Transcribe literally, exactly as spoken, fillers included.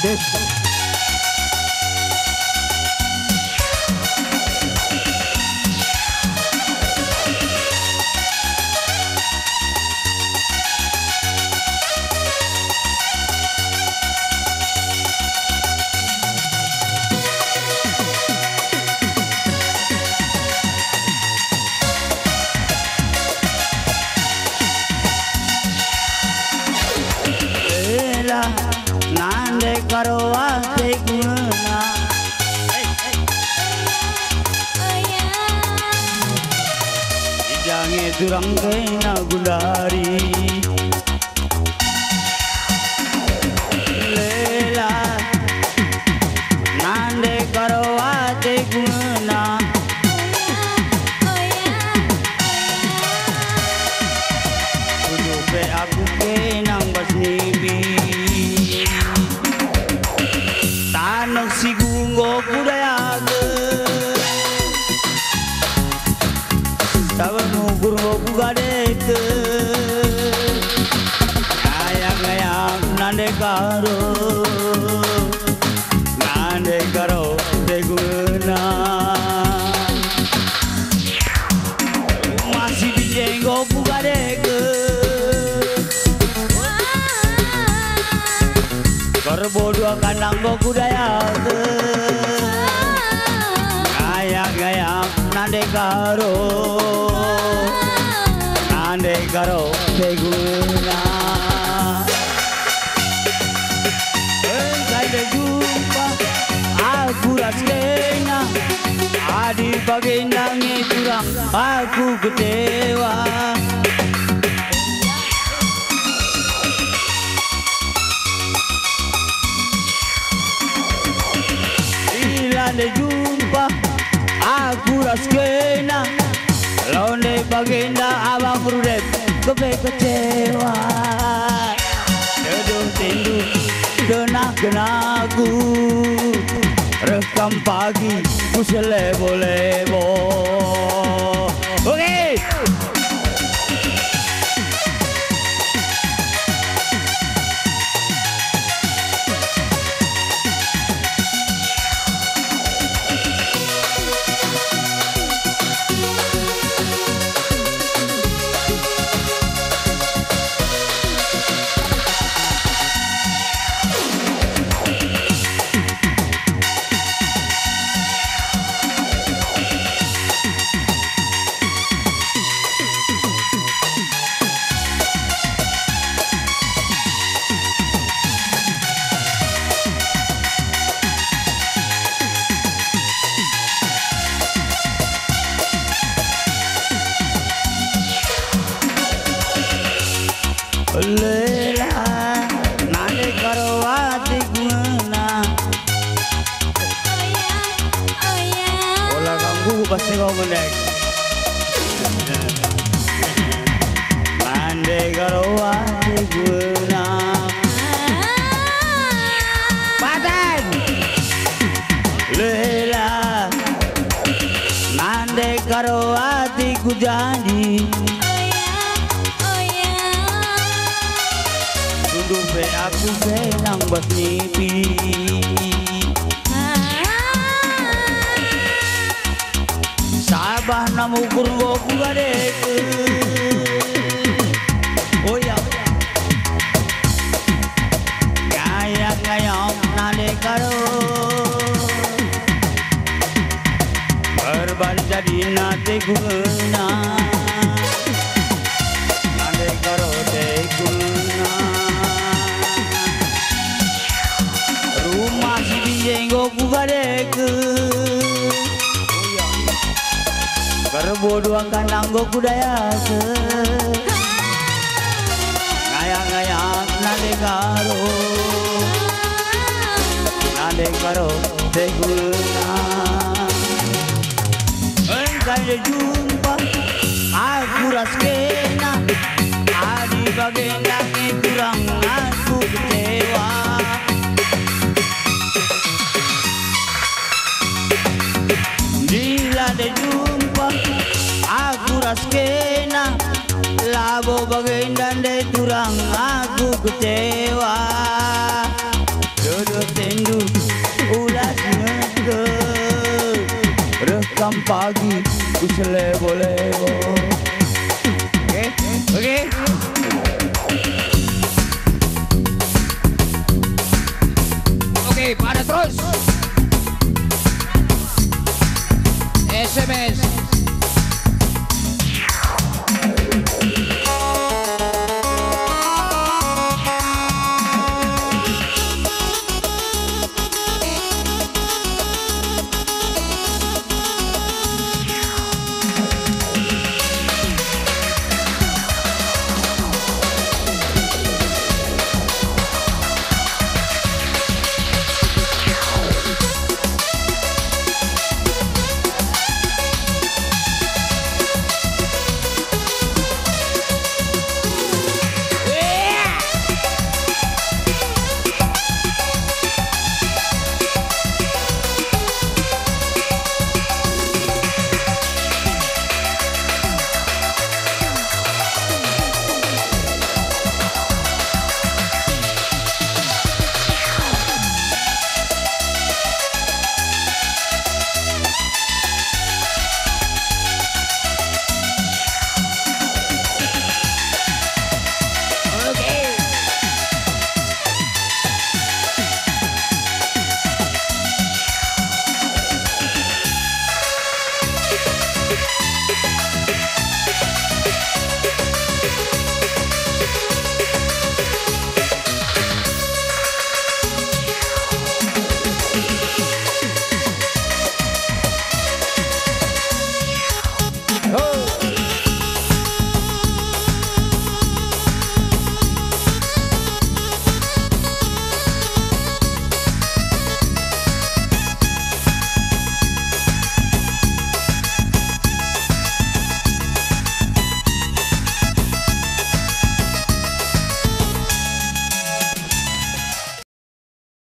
Des. Nande karo ate guna jange durang kena gundari lela nande karo ate guna kudupe aku kenang basnibi Sigunggo kudayaga Sabanu gurgo kugadeke Ayang ayang nande karo Nande karo teguna Masih bijenggo kugadeke Bodoh kanang go kudayaga Gaya-gaya nande karo Nande karo teguna Engkau jumpa aku raskena Adi bagendangnya curang aku kecewa Lande jumpa aku raskena Londe bagenda abang rudep kepe kecewa Dedung tindu denak genaku Rekam pagi ku selebo-lebo Oke Lela nande karo ati guna Ola ganggu pasti kau mendek Nande karo ati guna Padan Lela nande karo ati ku janji Dupe aku senang basnipi Sabah namu kurgo kugadeke Oh ya Gaya-gaya nade karo Berban jadi nate guna Nade karo te guna Jenggo kugadeke Karbodoang kanang go kudayaga Ngayang-ngayang nade karo Nade karo teguna Engkau jumpa aku raskena Adi bagendangnya kurang aku kecewa Lande jumpa aku raskena Labo bagendang de turang aku kecewa Duduk pagi ku selebo-lebo. Oke, oke. Oke, pada terus. S M S